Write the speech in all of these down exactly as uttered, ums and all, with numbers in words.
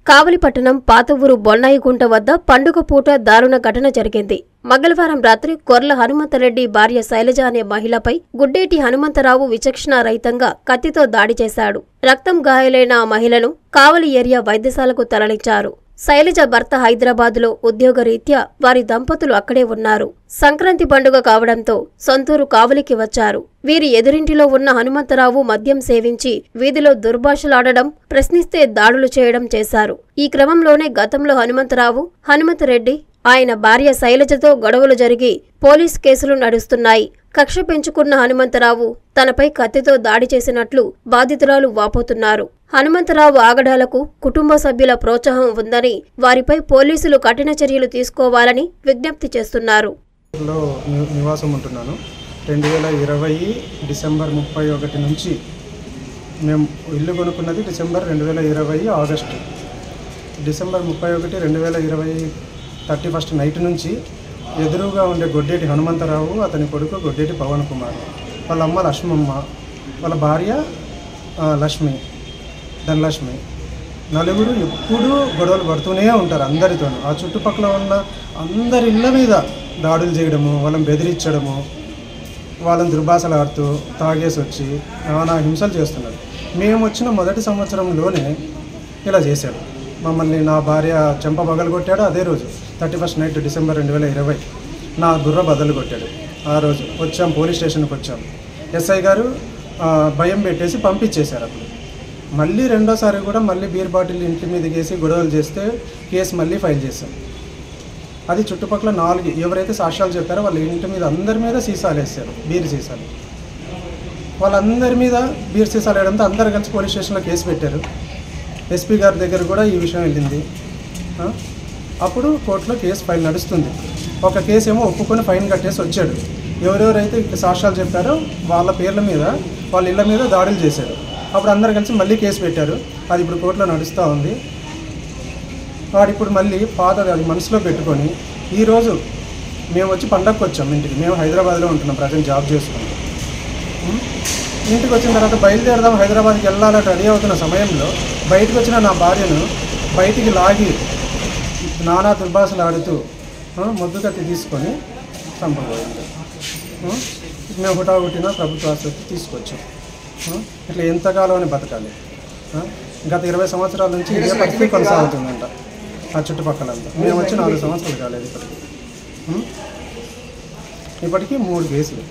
కావలిపట్టణం పాత ఊరు బొన్నాయిగుంట వద్ద పండుగ పూట దారుణ ఘటన జరిగింది. మంగళవారం రాత్రి కొర్ల హనుమంతరెడ్డి భార్య శైలజ అనే మహిళపై గుడ్డేటి హనుమంతరావు విచక్షణారహితంగా కత్తితో దాడి చేశాడు. రక్తం గాయాలైన ఆ మహిళను కావలి ఏరియా వైద్యశాలకు తరలించారు. శైలజ భర్త హైదరాబాదులో ఉద్యోగరీత్యా వారి దంపతులు అక్కడే ఉన్నారు. సంక్రాంతి పండుగ కావడంతో సొంతూరు కావలికి వచ్చారు. వీరి ఎదురింటిలో ఉన్న హనుమంతరావు మద్యం సేవించి వీధిలో దుర్భాషలాడడం, ప్రశ్నిస్తే దాడులు చేయడం చేశారు. ఈ క్రమంలోనే గతంలో హనుమంతరావు, హనుమంతరెడ్డి, ఆయన భార్య శైలజతో గొడవలు జరిగి పోలీస్ కేసులు నడుస్తున్నాయి. కక్ష పెంచుకున్న హనుమంతరావు తనపై కత్తితో దాడి చేసినట్లు బాధితురాలు వాపోతున్నారు. హనుమంతరావు ఆగడాలకు కుటుంబ సభ్యుల ప్రోత్సాహం ఉందని, వారిపై పోలీసులు కఠిన చర్యలు తీసుకోవాలని విజ్ఞప్తి చేస్తున్నారు. నివాసం ఉంటున్నాను. రెండు వేల ఇరవై డిసెంబర్ ముప్పై ఒకటి నుంచి మేము ఇల్లు కొనుక్కున్నది డిసెంబర్ రెండు వేల ఇరవై ఆగస్టు. డిసెంబర్ ముప్పై ఒకటి రెండు వేల ఇరవై థర్టీ ఫస్ట్ నైట్ నుంచి ఎదురుగా ఉండే గొడ్డేటి హనుమంతరావు, అతని కొడుకు గొడ్డేటి పవన్ కుమార్, వాళ్ళ అమ్మ లక్ష్మమ్మ, వాళ్ళ భార్య లక్ష్మి ధనలక్ష్మి, నలుగురు ఎప్పుడూ గొడవలు పడుతూనే ఉంటారు అందరితో. ఆ చుట్టుపక్కల ఉన్న అందరి ఇళ్ళ మీద దాడులు చేయడము, వాళ్ళని బెదిరించడము, వాళ్ళని దుర్భాషలాడుతూ తాగేసి వచ్చి నానా హింసలు చేస్తున్నారు. మేము వచ్చిన మొదటి సంవత్సరంలోనే ఇలా చేశాడు. మమ్మల్ని నా భార్య చెంప బగలు కొట్టాడు. అదే రోజు థర్టీ ఫస్ట్ నైట్ డిసెంబర్ రెండు వేల ఇరవై నా గుర్ర బదులు కొట్టాడు. ఆ రోజు వచ్చాం, పోలీస్ స్టేషన్కి వచ్చాం. ఎస్ఐ గారు భయం పెట్టేసి పంపించేశారు. అప్పుడు మళ్ళీ రెండోసారి కూడా మళ్ళీ బీర్ బాటిల్ ఇంటి మీద వేసి గొడవలు చేస్తే కేసు మళ్ళీ ఫైల్ చేశాం. అది చుట్టుపక్కల నాలుగు ఎవరైతే సాక్ష్యాలు చెప్పారో వాళ్ళ ఇంటి మీద అందరి మీద సీసాలు వేస్తారు, బీర్ సీసాలు. వాళ్ళందరి మీద బీర్ సీసాలు వేయడంతో అందరు కలిసి పోలీస్ స్టేషన్లో కేసు పెట్టారు. ఎస్పీ గారి దగ్గర కూడా ఈ విషయం వెళ్ళింది. అప్పుడు కోర్టులో కేసు ఫైల్ నడుస్తుంది. ఒక కేసు ఏమో ఒప్పుకొని ఫైన్ కట్టేసి వచ్చాడు. ఎవరెవరైతే సాక్ష్యాలు చెప్పారో వాళ్ళ పేర్ల మీద, వాళ్ళ ఇళ్ళ మీద దాడులు చేశారు. అప్పుడు అందరు కలిసి మళ్ళీ కేసు పెట్టారు. అది ఇప్పుడు కోర్టులో నడుస్తూ ఉంది. వాడు ఇప్పుడు మళ్ళీ పాతది అది మనసులో పెట్టుకొని ఈరోజు మేము వచ్చి పండగకు వచ్చాం ఇంటికి. మేము హైదరాబాద్లో ఉంటున్నాం, ప్రజెంట్ జాబ్ చేసుకుంటాం. ఇంటికి వచ్చిన తర్వాత బయలుదేరదాం హైదరాబాద్కి వెళ్ళాలని రెడీ అవుతున్న సమయంలో బయటకు వచ్చిన నా భార్యను బయటికి లాగి నానా దుర్భాషలు ఆడుతూ మొద్దు కత్తి తీసుకొని చంపబోయింది. మేము హుటాహుటిన ప్రభుత్వ ఆసుపత్రికి తీసుకొచ్చాం. ఇట్లా ఎంతకాలం అని బతకాలి? గత ఇరవై సంవత్సరాల నుంచి ఇదే పరిస్థితి కొనసాగుతుందంట ఆ చుట్టుపక్కలంతా. మేము వచ్చి నాలుగు సంవత్సరాలు కాలేదు ఇప్పటికి. ఇప్పటికీ మూడు కేసులు.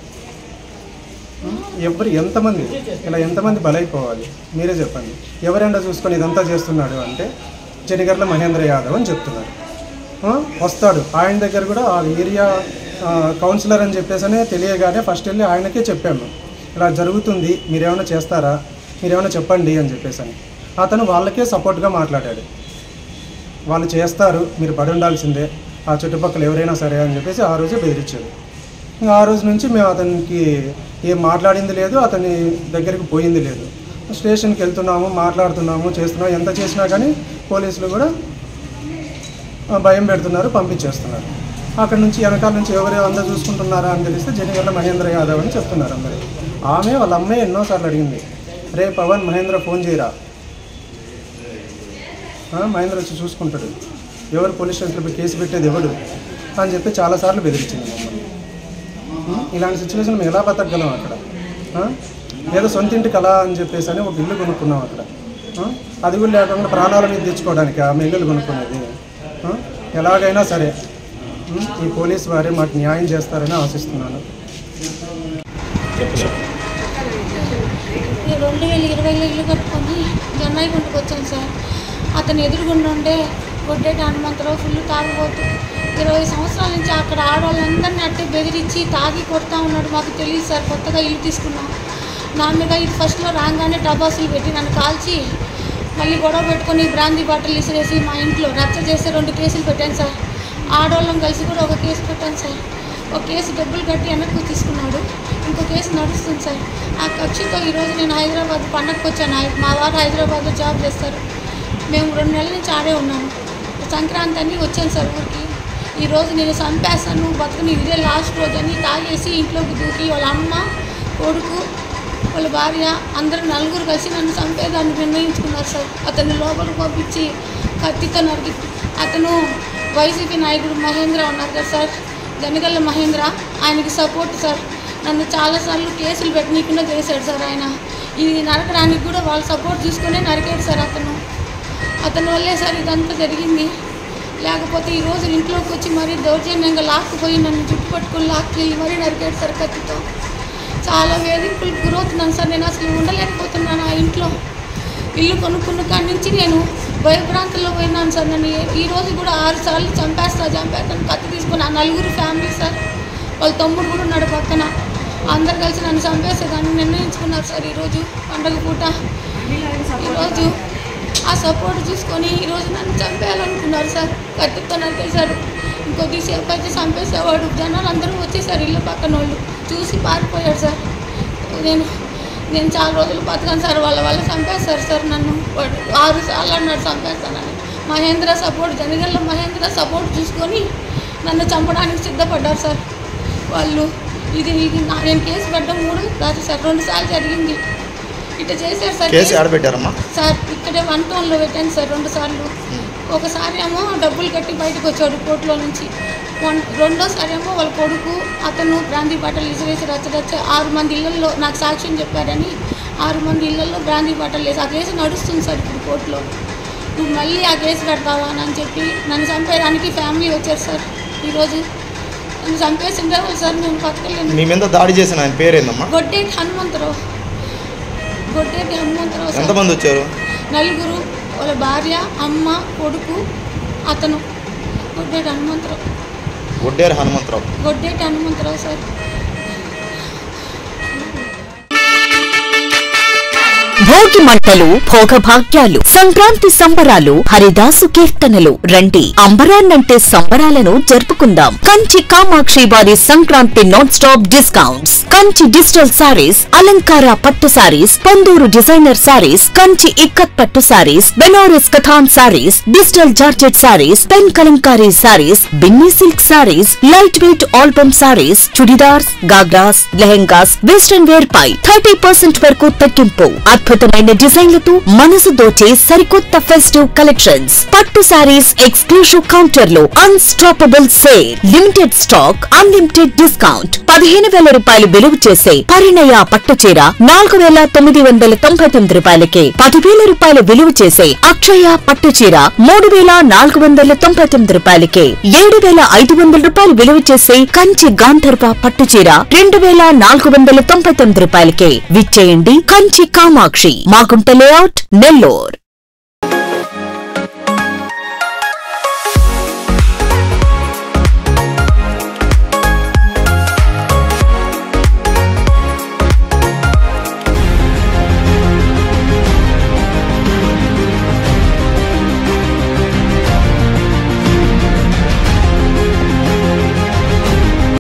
ఎవరు ఎంతమంది ఇలా ఎంతమంది బలైపోవాలి మీరే చెప్పండి. ఎవరైనా చూసుకొని ఇదంతా చేస్తున్నాడు అంటే చెనిగర్ల మహేంద్ర యాదవ్ అని చెప్తున్నారు. వస్తాడు ఆయన దగ్గర కూడా ఆ ఏరియా కౌన్సిలర్ అని చెప్పేసనే తెలియగానే ఫస్ట్ వెళ్ళి ఆయనకే చెప్పాము, ఇలా జరుగుతుంది, మీరేమైనా చేస్తారా, మీరేమైనా చెప్పండి అని చెప్పేసని. అతను వాళ్ళకే సపోర్ట్గా మాట్లాడాడు. వాళ్ళు చేస్తారు, మీరు పడి ఉండాల్సిందే, ఆ చుట్టుపక్కల ఎవరైనా సరే అని చెప్పేసి ఆ రోజే బెదిరించాడు. ఇంకా ఆ రోజు నుంచి మేము అతనికి ఏం మాట్లాడింది లేదు, అతని దగ్గరికి పోయింది లేదు. స్టేషన్కి వెళ్తున్నాము, మాట్లాడుతున్నాము, చేస్తున్నాము. ఎంత చేసినా కానీ పోలీసులు కూడా భయం పెడుతున్నారు, పంపించేస్తున్నారు. అక్కడ నుంచి వెనకాల నుంచి ఎవరు అందరూ చూసుకుంటున్నారా అని తెలిస్తే జనిగర్ల మహేంద్ర యాదవ్ అని చెప్తున్నారు అందరూ. ఆమె వాళ్ళ అమ్మాయి ఎన్నోసార్లు అడిగింది, రే పవన్ మహేంద్ర ఫోన్ చేయరా, మహేంద్ర వచ్చి చూసుకుంటాడు, ఎవరు పోలీస్ స్టేషన్లో కేసు పెట్టేది ఎవడు అని చెప్పి చాలాసార్లు బెదిరించింది మమ్మల్ని. ఇలాంటి సిచ్యువేషన్ మేము ఎలా బతకగలం? అక్కడ ఏదో సొంత ఇంటి కళ అని చెప్పేసి అని ఒక ఇల్లు కొనుక్కున్నాం అక్కడ. అది కూడా లేకుండా ప్రాణాల మీద తెచ్చుకోవడానికి ఆమె ఇల్లు కొనుక్కునేది. ఎలాగైనా సరే ఈ పోలీసు వారే మాకు న్యాయం చేస్తారని ఆశిస్తున్నాను. రెండు వేల ఇరవైలో ఇల్లు కట్టుకొని జొన్నాయి గుంటకు వచ్చాను సార్. అతను ఎదురుగుండే గొడ్డేటి హనుమంతరావు ఫుల్ తాగిపోతూ ఇరవై సంవత్సరాల నుంచి అక్కడ ఆడవాళ్ళందరినీ అట్టే బెదిరించి తాగి కొడతా ఉన్నాడు. మాకు తెలియదు సార్, కొత్తగా ఇల్లు తీసుకున్నాం. నా మీద ఇది ఫస్ట్లో రాగానే టబాసులు పెట్టి నన్ను కాల్చి మళ్ళీ గొడవ పెట్టుకొని బ్రాందీ బాటిల్ ఇసిరేసి మా ఇంట్లో రచ్చ చేస్తే రెండు కేసులు పెట్టాను సార్. ఆడవాళ్ళం కలిసి కూడా ఒక కేసు పెట్టాను సార్. ఒక కేసు డబ్బులు కట్టి వెనక్కి తీసుకున్నాడు, ఇంకో కేసు నడుస్తుంది సార్. ఆ కక్షితో ఈరోజు నేను హైదరాబాద్ పండగకు వచ్చాను. మా వారు హైదరాబాద్లో జాబ్ చేస్తారు. మేము రెండు నెలల నుంచి ఆడే ఉన్నాము. సంక్రాంతి అని వచ్చాను సార్ ఊరికి. ఈరోజు నేను చంపేస్తాను, బతుకుని ఇదే లాస్ట్ రోజు అని తాగేసి ఇంట్లోకి దూకి వాళ్ళ అమ్మ, కొడుకు, వాళ్ళ భార్య అందరూ నలుగురు కలిసి నన్ను చంపేదాన్ని నిర్ణయించుకున్నారు సార్. అతన్ని లోపలికి పంపించి కత్తితో నరికి. అతను వైసీపీ నాయకుడు మహేంద్ర ఉన్నారు కదా సార్, జనగల్ల మహేంద్ర, ఆయనకి సపోర్ట్ సార్. నన్ను చాలాసార్లు కేసులు పెట్టనీకుండా చేశాడు సార్ ఆయన. ఇది నరకడానికి కూడా వాళ్ళ సపోర్ట్ తీసుకునే నరికాడు సార్ అతను. అతని వల్లే సార్ ఇదంతా జరిగింది. లేకపోతే ఈరోజు ఇంట్లోకి వచ్చి మరీ దౌర్జన్యంగా లాక్కుపోయి నన్ను చుట్టుపట్టుకుని లాక్కెళ్ళి మరీ నరికాడు సార్ కత్తితో. చాలా వేధింపులకు గురవుతున్నాను సార్. నేను అసలు ఉండలేకపోతున్నాను ఆ ఇంట్లో. ఇల్లు కొనుక్కున్న కాడి నుంచి నేను భయభ్రాంతుల్లో పోయినాను సార్. నన్ను ఈరోజు కూడా ఆరు సార్లు చంపేస్తా చంపేస్తాను కత్తి తీసుకుని. ఆ నలుగురు ఫ్యామిలీ సార్, వాళ్ళ తమ్ముడు కూడా ఉన్నాడు పక్కన. అందరు కలిసి నన్ను చంపేసేదాన్ని నిర్ణయించుకున్నారు సార్. ఈరోజు పండగ పూట ఈరోజు ఆ సపోర్ట్ చూసుకొని ఈరోజు నన్ను చంపేయాలనుకున్నారు సార్. కత్తితో నరికేశాడు. ఇంకొద్దిసేపు అయితే చంపేసేవాడు. జనాలు అందరూ వచ్చేసారు, ఇల్లు పక్కన వాళ్ళు చూసి పారిపోయాడు సార్. నేను నేను చాలా రోజులు బతకాను సార్. వాళ్ళ వల్ల చంపేస్తారు సార్ నన్ను. వాడు ఆరు సార్లు అన్నాడు చంపేస్తానని. మహేంద్ర సపోర్ట్, జనగల్ల మహేంద్ర సపోర్ట్ చూసుకొని నన్ను చంపడానికి సిద్ధపడ్డారు సార్ వాళ్ళు. ఇది ఇది నేను కేసు పెట్టడం మూడు కాదు సార్, రెండు సార్లు జరిగింది. ఇట్లా చేశారు సార్. కేసు ఎక్కడ పెట్టారమ్మా? సార్ ఇక్కడే వన్ టౌన్లో పెట్టాను సార్ రెండు సార్లు. ఒకసారి ఏమో డబ్బులు కట్టి బయటకు వచ్చాడు కోర్టులో నుంచి. వన్ రెండోసారి ఏమో వాళ్ళ కొడుకు అతను బ్రాందీ బాటలు ఇసిరేసి రచ్చరచ్చ ఆరు మంది ఇళ్లలో నాకు సాక్ష్యం చెప్పారని ఆరు మంది ఇళ్లలో బ్రాందీ బాటలు వేసి ఆ కేసు నడుస్తుంది సార్ ఇప్పుడు కోర్టులో. నువ్వు మళ్ళీ ఆ కేసు కడతావా అని చెప్పి నన్ను చంపేయడానికి ఫ్యామిలీ వచ్చారు సార్. ఈరోజు నన్ను చంపేసిండే వాళ్ళు సార్. నేను పక్కలేను. మీ మీద దాడి చేసిన ఆయన పేరేందమ్మా? గొడ్డేటి హనుమంతరావు. గొడ్డేటి హనుమంతరావు. ఎంతమంది వచ్చారు? నలుగురు, వాళ్ళ భార్య, అమ్మ, కొడుకు, అతను. గొడ్డేటి హనుమంతరావు. గొడ్డేరు హనుమంతరావు. గొడ్డేటి హనుమంతరావు సార్. భోగి మంటలు, భోగభాగ్యాలు, సంక్రాంతి సంబరాలు, హరిదాసు కీర్తనలు. రండి, అంబరాన్నంటే సంబరాలను జరుపుకుందాం. కంచి కామాక్షి వారి Sankranti non stop discounts. Kanchi digital saris, అలంకార పట్టు సారీస్, పొందూరు డిజైనర్ సారీస్, కంచి ఇక్కత్ పట్టు saris, Banaras Katan saris, digital georgette saris, pen Kalamkari saris, Binny silk saris, light weight album saris, churidars, ghagras, lehengas, western wear పై థర్టీ పర్సెంట్ వరకు తగ్గింపు. అద్భుతమైన డిజైన్లతో మనసు దోచే సరికొత్త ఫెస్టివ్ కలెక్షన్స్. పట్టు సారీస్ ఎక్స్క్లూజివ్ కౌంటర్లో unstoppable sale. Limited stock, unlimited discount. పదిహేను వేల రూపాయలు విలువ చేసే పరిణయ పట్టు చీర నాలుగు వేల తొమ్మిది వందల తొంభై తొమ్మిది రూపాయలకే, పదివేల రూపాయలు విలువ చేసే అక్షయ పట్టు చీర మూడు వేల నాలుగు వందల తొంభై తొమ్మిది రూపాయలకే, ఏడు వేల ఐదు వందల రూపాయలు విలువ చేసే కంచి గాంధర్వ పట్టు చీర రెండు వేల నాలుగు వందల తొంభై తొమ్మిది రూపాయలకే. విచ్చేయండి కంచి కామాక్షి, మాగుంట లేఅవుట్, నెల్లూరు.